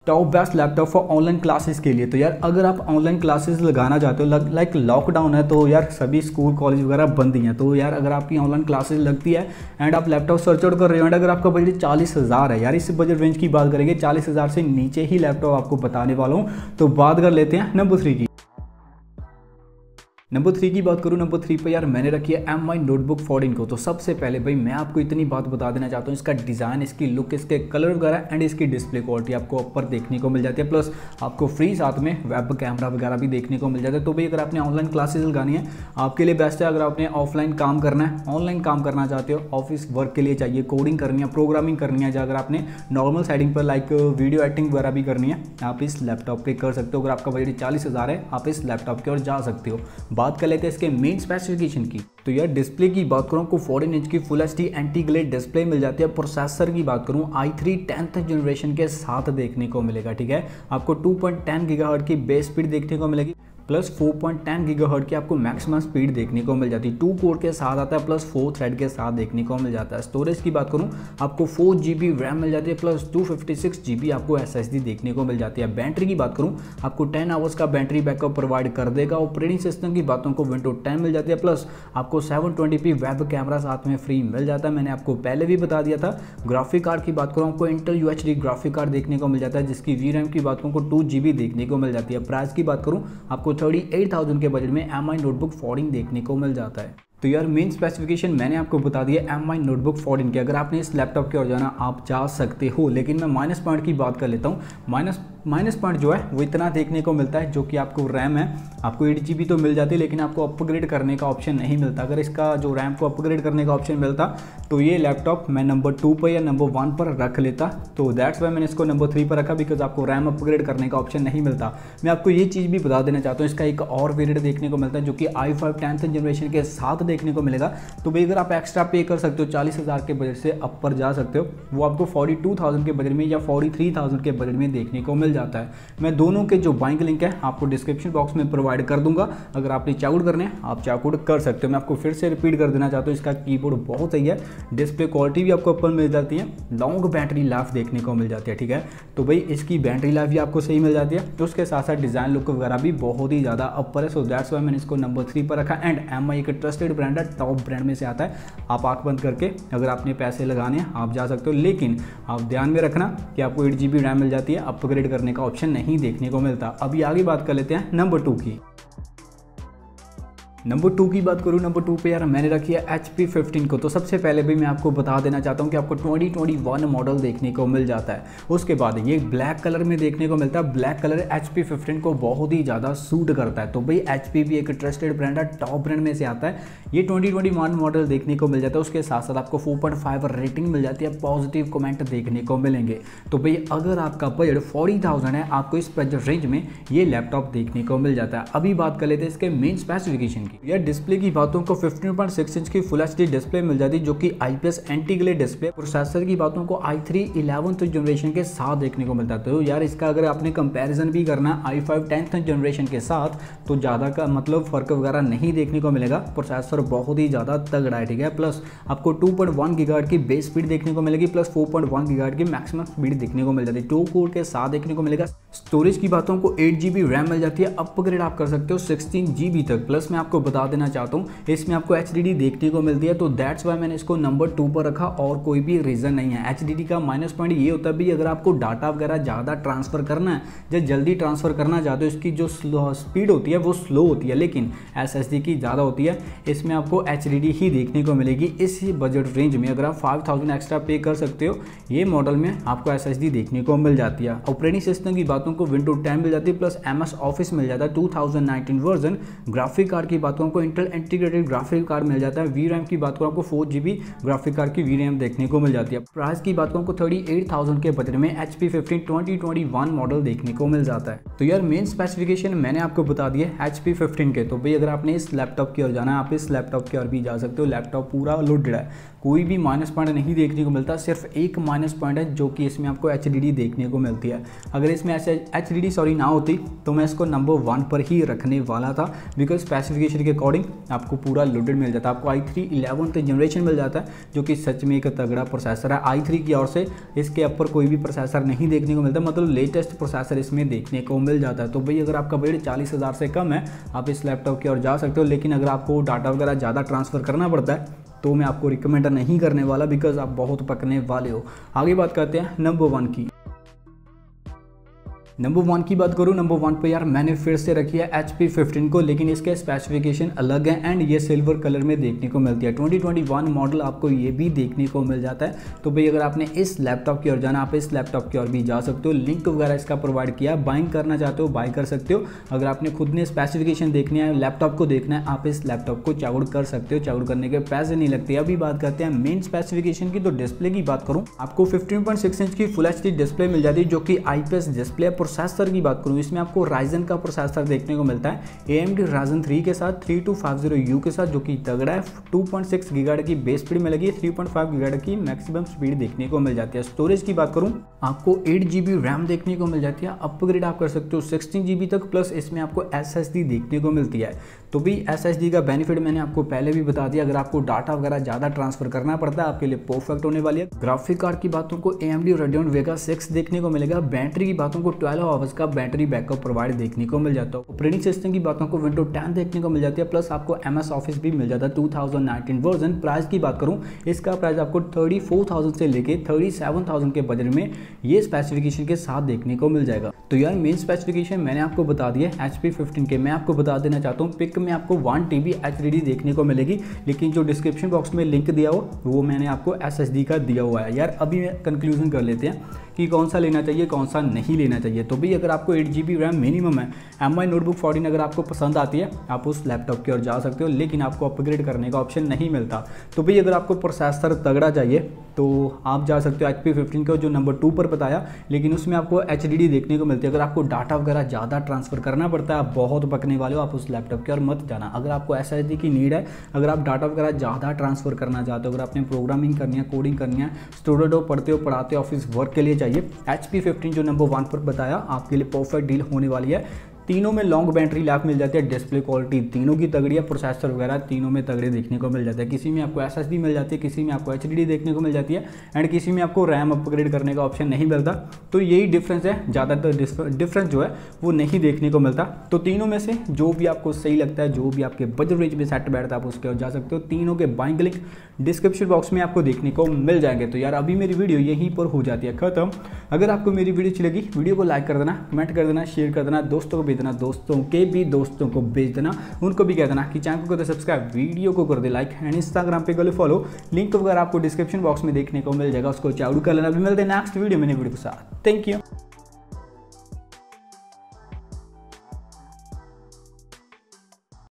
Top best laptop for online classes के लिए। तो यार अगर आप ऑनलाइन क्लासेस लगाना चाहते हो, लाइक लॉकडाउन है तो यार सभी स्कूल कॉलेज वगैरह बंद ही हैं, तो यार अगर आपकी ऑनलाइन क्लासेस लगती है एंड आप लैपटॉप सर्च आउट कर रहे हो एंड अगर आपका बजट 40,000 है, यार इस बजट रेंज की बात करेंगे, 40,000 से नीचे ही लैपटॉप आपको बताने वाला हूँ। तो बात कर लेते हैं नंबर 3 की। नंबर 3 की बात करूँ, नंबर 3 पे यार मैंने रखी है MI नोटबुक 14 को। तो सबसे पहले भाई मैं आपको इतनी बात बता देना चाहता हूँ, इसका डिज़ाइन, इसकी लुक, इसके कलर वगैरह एंड इसकी डिस्प्ले क्वालिटी आपको ऊपर देखने को मिल जाती है, प्लस आपको फ्री साथ में वेब कैमरा वगैरह भी देखने को मिल जाता है। तो भाई अगर आपने ऑनलाइन क्लासेस लगानी है आपके लिए बेस्ट है। अगर आपने ऑफलाइन काम करना है, ऑनलाइन काम करना चाहते हो, ऑफिस वर्क के लिए चाहिए, कोडिंग करनी है, प्रोग्रामिंग करनी है, या अगर आपने नॉर्मल सेटिंग पर लाइक वीडियो एडिटिंग वगैरह भी करनी है, आप इस लैपटॉप पे कर सकते हो। अगर आपका बजट 40,000 है आप इस लैपटॉप की ओर जा सकते हो। बात कर लेते हैं इसके मेन स्पेसिफिकेशन की। तो यार डिस्प्ले की बात करूँ आपको 14 इंच की full HD anti glare display मिल जाती है। प्रोसेसर की बात करूँ i3 10th जनरेशन के साथ देखने को मिलेगा, ठीक है। आपको 2.10 गीगाहर्ट्ज की बेस स्पीड देखने को मिलेगी, प्लस 4.10 गीगाहर्ट्ज की आपको मैक्सिमम स्पीड देखने को मिल जाती है। 2 कोर के साथ आता है, प्लस 4 थ्रेड के साथ देखने को मिल जाता है। स्टोरेज की बात करूं आपको 4 GB रैम मिल जाती है, प्लस 256 GB आपको SSD देखने को मिल जाती है। बैटरी की बात करूं आपको 10 आवर्स का बैटरी बैकअप प्रोवाइड कर देगा। ऑपरेटिंग सिस्टम की बातों को विंडोज 10 मिल जाती है, प्लस आपको 720p वेब कैमरा साथ में फ्री मिल जाता है, मैंने आपको पहले भी बता दिया था। ग्राफिक कार्ड की बात करूँ आपको इंटेल UHD ग्राफिक कार्ड देखने को मिल जाता है, जिसकी VRAM की बात करूँ 2 GB देखने को मिल जाती है। प्राइस की बात करूँ आपको 38,000 के बजट में MI नोटबुक 14 देखने को मिल जाता है। तो यार मेन स्पेसिफिकेशन मैंने आपको बता दिया MI नोटबुक 14 के। अगर आपने इस लैपटॉप की ओर जाना आप जा सकते हो, लेकिन मैं माइनस पॉइंट की बात कर लेता हूँ। माइनस पॉइंट जो है वो इतना देखने को मिलता है, जो कि आपको रैम है आपको 8 GB तो मिल जाती है, लेकिन आपको अपग्रेड करने का ऑप्शन नहीं मिलता। अगर इसका जो रैम को अपग्रेड करने का ऑप्शन मिलता तो ये लैपटॉप मैं नंबर 2 पर या नंबर 1 पर रख लेता। तो दैट्स वाई मैंने इसको नंबर 3 पर रखा, बिकॉज आपको रैम अपग्रेड करने का ऑप्शन नहीं मिलता। मैं आपको ये चीज़ भी बता देना चाहता हूँ, इसका एक और वेरिएंट देखने को मिलता है जो कि i5 10th जनरेशन के साथ देखने को मिलेगा। तो भाई अगर आप एक्स्ट्रा पे कर सकते हो, 40,000 के बजट से अपर जा सकते हो, वो आपको 42,000 के बजट में या 43,000 के बजट में देखने को मिल जाता है। मैं दोनों के जो बाइंग लिंक है आपको डिस्क्रिप्शन बॉक्स में प्रोवाइड कर दूंगा। अगर आपने चेकआउट करने हैं आप चेकआउट कर सकते हो। मैं आपको फिर से रिपीट कर देना चाहता हूँ, इसका कीबोर्ड बहुत सही है, डिस्प्ले क्वालिटी भी आपको ऊपर मिल जाती है, लॉन्ग बैटरी लाइफ देखने को मिल जाती है, ठीक है। तो भाई इसकी बैटरी लाइफ भी आपको सही मिल जाती है, तो उसके साथ साथ डिज़ाइन लुक वगैरह भी बहुत ही ज़्यादा अपर है। सो दैट्स वाई मैंने इसको नंबर 3 पर रखा। एंड MI एक ट्रस्टेड ब्रांड है, टॉप ब्रांड में से आता है। आप आंख बंद करके अगर आपने पैसे लगाने हैं आप जा सकते हो, लेकिन आप ध्यान में रखना कि आपको 8 GB रैम मिल जाती है, अपग्रेड करने का ऑप्शन नहीं देखने को मिलता। अभी आगे बात कर लेते हैं नंबर 2 की। नंबर 2 की बात करूँ, नंबर 2 पे यार मैंने रखी है HP 15 को। तो सबसे पहले भी मैं आपको बता देना चाहता हूँ कि आपको 2021 मॉडल देखने को मिल जाता है। उसके बाद ये ब्लैक कलर में देखने को मिलता है। ब्लैक कलर HP 15 को बहुत ही ज़्यादा सूट करता है। तो भाई HP भी एक ट्रस्टेड ब्रांड है, टॉप ब्रांड में से आता है। ये 2021 मॉडल देखने को मिल जाता है। उसके साथ साथ आपको 4.5 रेटिंग मिल जाती है, पॉजिटिव कमेंट देखने को मिलेंगे। तो भाई अगर आपका बजट 40,000 है आपको इस बजट रेंज में ये लैपटॉप देखने को मिल जाता है। अभी बात कर लेते हैं इसके मेन स्पेसिफिकेशन की। यार डिस्प्ले की बातों को 15.6 इंच की फुल एचडी डिस्प्ले मिल जाती है, जो कि IPS anti glare display. Processor की बातों को i3 11th जनरेशन के साथ देखने को मिलता है। तो यार इसका अगर आपने कंपैरिजन भी करना है i5 10th जनरेशन के साथ तो ज़्यादा का मतलब फर्क वगैरह नहीं देखने को मिलेगा। प्रोसेसर बहुत ही ज़्यादा तगड़ा है, ठीक है। प्लस आपको 2.1 गीगाहर्ट्ज की बेस स्पीड देखने को मिलेगी, प्लस 4.1 गीगाहर्ट्ज की मैक्सिमम स्पीड देखने को मिल जाती है। 2 कोर के साथ देखने को मिलेगा। स्टोरेज की बातों को 8 GB रैम मिल जाती है, अपग्रेड आप कर सकते हो 16 GB तक। प्लस मैं आपको बता देना चाहता हूँ इसमें आपको HDD देखने को मिलती है, तो दैट्स वाई मैंने इसको नंबर 2 पर रखा और कोई भी रीज़न नहीं है। HDD का माइनस पॉइंट ये होता है भी अगर आपको डाटा वगैरह ज़्यादा ट्रांसफ़र करना है या जल्दी ट्रांसफ़र करना चाहते हो, इसकी जो स्पीड होती है वो स्लो होती है, लेकिन SSD की ज़्यादा होती है। इसमें आपको HDD ही देखने को मिलेगी। इस बजट रेंज में अगर आप 5,000 एक्स्ट्रा पे कर सकते हो, ये मॉडल में आपको SSD देखने को मिल जाती है। ऑपरेटिंग सिस्टम की बातों को विंडोज 10 मिल जाती है, प्लस MS ऑफिस मिल जाता है 2019 वर्जन। ग्राफिक कार्ड की बातों को इंटेल इंटीग्रेटेड ग्राफिक कार्ड मिल जाता है। VRAM की बात करूँ आपको 4 GB ग्राफिक कार्ड की VRAM देखने को मिल जाती है। प्राइस की बात करूँ 38,000 के बजट में HP 15 2021 मॉडल देखने को मिल जाता है। तो यार मेन स्पेसिफिकेशन मैंने आपको बता दिए HP 15 के। तो भाई अगर आपने इस लैपटॉप की ओर जाना है आप इस लैपटॉप की ओर भी जा सकते हो। लैपटॉप पूरा लोडेड है, कोई भी माइनस पॉइंट नहीं देखने को मिलता, सिर्फ एक माइनस पॉइंट है जो कि इसमें आपको HDD देखने को मिलती है। अगर इसमें ऐसे HDD ना होती तो मैं इसको नंबर 1 पर ही रखने वाला था, बिकॉज स्पेसिफिकेशन के अकॉर्डिंग आपको पूरा लोडेड मिल जाता है। आपको i3 11th जनरेशन मिल जाता है जो कि सच में एक तगड़ा प्रोसेसर है। i3 की ओर से इसके ऊपर कोई भी प्रोसेसर नहीं देखने को मिलता, मतलब लेटेस्ट प्रोसेसर इसमें देखने को मिल जाता है। तो भाई अगर आपका बजट 40,000 से कम है आप इस लैपटॉप की ओर जा सकते हो, लेकिन अगर आपको डाटा वगैरह ज़्यादा ट्रांसफ़र करना पड़ता है तो मैं आपको रिकमेंड नहीं करने वाला, बिकॉज आप बहुत पकने वाले हो। आगे बात करते हैं नंबर 1 की। नंबर 1 की बात करूँ, नंबर 1 पे यार मैंने फिर से रखी है HP 15 को, लेकिन इसके स्पेसिफिकेशन अलग है एंड ये सिल्वर कलर में देखने को मिलती है। 2021 मॉडल आपको ये भी देखने को मिल जाता है। तो भाई अगर आपने इस लैपटॉप की ओर जाना, आप इस लैपटॉप की ओर भी जा सकते हो। लिंक वगैरह इसका प्रोवाइड किया, बाइंग करना चाहते हो बाय कर सकते हो। अगर आपने खुद ने स्पेसिफिकेशन देखनी है, लैपटॉप को देखना है, आप इस लैपटॉप को चेकआउट कर सकते हो। चेकआउट करने के पैसे नहीं लगते। अभी बात करते हैं मेन स्पेसिफिकेशन की। तो डिस्प्ले की बात करूँ, आपको 15.6 इंच की फुल HD डिस्प्ले मिल जाती है जो कि IPS डिस्प्ले। प्रोसेसर की बात करूं, इसमें आपको Ryzen का प्रोसेसर देखने को मिलता है, AMD Ryzen 3 के साथ 3250U के साथ, जो कि तगड़ा है। 2.6 गीगाहर्ट्ज़ की बेस स्पीड मिलेगी, 3.5 गीगाहर्ट्ज़ की मैक्सिमम स्पीड देखने को मिल जाती है। स्टोरेज की बात करूं, आपको 8GB रैम देखने को मिल जाती है। अपग्रेड आप कर सकते हो 16GB तक, प्लस इसमें आपको SSD देखने को मिलती है। तो भी SSD का बेनिफिट मैंने आपको पहले भी बता दिया, अगर आपको डाटा वगैरह ज़्यादा ट्रांसफर करना पड़ता है आपके लिए परफेक्ट होने वाली है। ग्राफिक कार्ड की बातों को AMD Radeon Vega 6 देखने को मिलेगा। बैटरी की बातों को 12 आवर्स का बैटरी बैकअप प्रोवाइड देखने को मिल जाता है। ऑपरेटिंग सिस्टम की बातों को Windows 10 देखने को मिल जाती है, प्लस आपको MS Office भी मिल जाता है 2019 वर्जन। प्राइस की बात करूं, इसका प्राइस आपको 34,000 से लेके 37,000 के बजट में ये स्पेसिफिकेशन के साथ देखने को मिल जाएगा। तो यार मेन स्पेसिफिकेशन मैंने आपको बता दिया HP 15 के। मैं आपको बता देना चाहता हूँ, पिक में आपको 1 TB HDD देखने को मिलेगी, लेकिन जो डिस्क्रिप्शन बॉक्स में लिंक दिया हो वो मैंने आपको SSD का दिया हुआ है। यार अभी कंक्लूजन कर लेते हैं कि कौन सा लेना चाहिए कौन सा नहीं लेना चाहिए। तो भाई अगर आपको 8GB रैम मिनिमम है, MI नोटबुक 14 अगर आपको पसंद आती है आप उस लैपटॉप की ओर जा सकते हो, लेकिन आपको अपग्रेड करने का ऑप्शन नहीं मिलता। तो भाई अगर आपको प्रोसेसर तगड़ा चाहिए तो आप जा सकते हो HP 15 को, जो नंबर 2 पर बताया, लेकिन उसमें आपको HDD देखने को मिलती है। अगर आपको डाटा वगैरह ज़्यादा ट्रांसफर करना पड़ता है, आप बहुत पकने वाले हो, आप उस लैपटॉप की ओर मत जाना। अगर आपको SSD की नीड है, अगर आप डाटा वगैरह ज़्यादा ट्रांसफर करना चाहते हो, अगर आपने प्रोग्रामिंग करनी है, कोडिंग करनी है, स्टूडेंट हो, पढ़ते हो, पढ़ाते हो, ऑफिस वर्क के लिए चाहिए, HP 15 जो नंबर 1 पर बताया आपके लिए परफेक्ट डील होने वाली है। तीनों में लॉन्ग बैटरी लाइफ मिल जाती है, डिस्प्ले क्वालिटी तीनों की तगड़ी है, प्रोसेसर वगैरह तीनों में तगड़े देखने को मिल जाते हैं। किसी में आपको SSD मिल जाती है, किसी में आपको HDD देखने को मिल जाती है, एंड किसी में आपको रैम अपग्रेड करने का ऑप्शन नहीं मिलता। तो यही डिफरेंस है, ज़्यादातर डिफरेंस जो है वो नहीं देखने को मिलता। तो तीनों में से जो भी आपको सही लगता है, जो भी आपके बजट रेंज में सेट बैठता है, आप उसके ओर जा सकते हो। तीनों के बाइंग लिंक डिस्क्रिप्शन बॉक्स में आपको देखने को मिल जाएंगे। तो यार अभी मेरी वीडियो यहीं पर हो जाती है खत्म। अगर आपको मेरी वीडियो अच्छी लगी, वीडियो को लाइक कर देना, कमेंट कर देना, शेयर कर देना, दोस्तों को भेज देना, दोस्तों के भी दोस्तों को भेज देना, उनको भी कह देना कि चैनल को कर दे सब्सक्राइब, वीडियो को कर दे लाइक, एंड इंस्टाग्राम पे कर लो फॉलो। लिंक वगैरह आपको डिस्क्रिप्शन बॉक्स में देखने को मिल जाएगा, उसको चालू कर लेना। भी मिलते हैं नेक्स्ट वीडियो में नई वीडियो के साथ। Thank you.